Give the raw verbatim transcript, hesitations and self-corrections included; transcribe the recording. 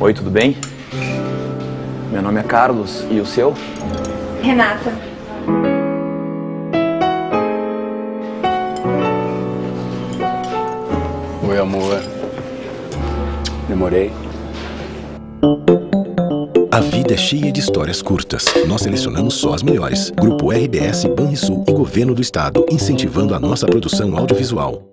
Oi, tudo bem? Meu nome é Carlos, e o seu? Renata. Oi, amor. Demorei. A vida é cheia de histórias curtas. Nós selecionamos só as melhores. Grupo R B S, Banrisul e Governo do Estado, incentivando a nossa produção audiovisual.